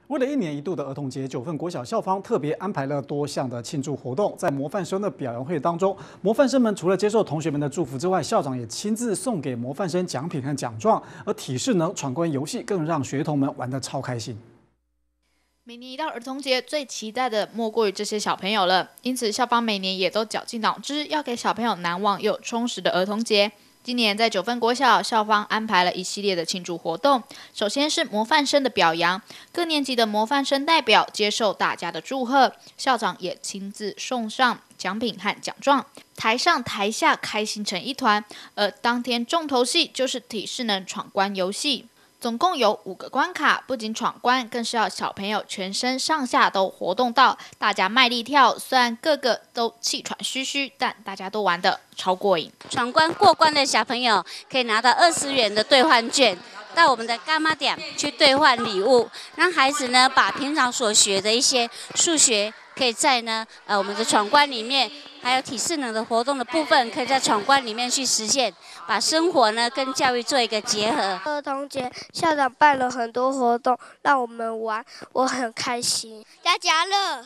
为了1年1度的儿童节，9份国小校方特别安排了多项的庆祝活动。在模范生的表扬会当中，模范生们除了接受同学们的祝福之外，校长也亲自送给模范生奖品和奖状。而体适能闯关游戏更让学童们玩得超开心。 每年一到儿童节，最期待的莫过于这些小朋友了。因此，校方每年也都绞尽脑汁，要给小朋友难忘又充实的儿童节。今年在9份国小，校方安排了一系列的庆祝活动。首先是模范生的表扬，各年级的模范生代表接受大家的祝贺，校长也亲自送上奖品和奖状，台上台下开心成一团。而当天重头戏就是体适能闯关游戏。总共有5个关卡，不仅闯关，更是要小朋友全身上下都活动到，大家卖力跳。虽然个个都气喘吁吁，但大家都玩得超过瘾。 闯关过关的小朋友可以拿到20元的兑换券，到我们的干妈店去兑换礼物，让孩子呢把平常所学的一些数学，可以在我们的闯关里面。还有体适能的活动的部分，可以在闯关里面去实现，把生活呢跟教育做一个结合。 儿童节，校长办了很多活动让我们玩，我很开心。加加乐。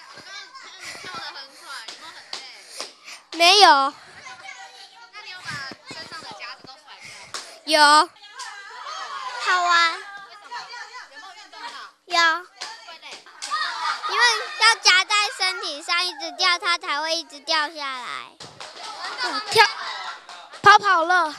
没有。那你有把身上的夹子都甩掉？ 有。好玩。 有没有运动到？ 有。因为要夹在身体上一直掉，它才会一直掉下来。跑了，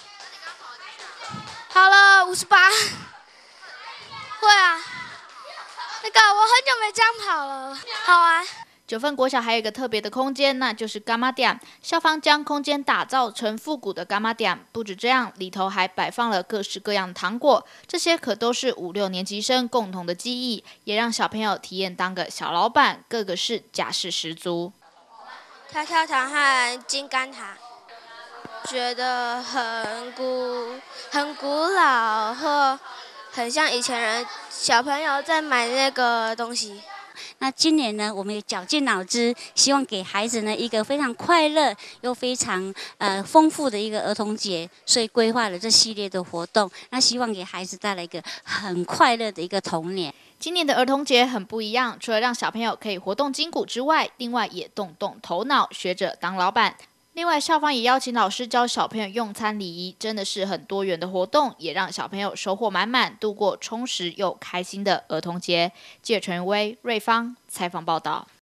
跑了58。会啊，我很久没这样跑了，好玩。 9份国小还有一个特别的空间，那就是干妈店。校方将空间打造成复古的干妈店，不止这样，里头还摆放了各式各样的糖果，这些可都是5、6年级生共同的记忆，也让小朋友体验当个小老板，个个是架势十足。 跳跳糖和金刚糖，觉得很古老，或很像以前人小朋友在买那个东西。 那今年呢，我们也绞尽脑汁，希望给孩子呢一个非常快乐又非常丰富的一个儿童节，所以规划了这系列的活动。那希望给孩子带来一个很快乐的一个童年。 今年的儿童节很不一样，除了让小朋友可以活动筋骨之外，另外也动动头脑，学着当老板。另外，校方也邀请老师教小朋友用餐礼仪，真的是很多元的活动，也让小朋友收获满满，度过充实又开心的儿童节。记者陈威、瑞芳采访报道。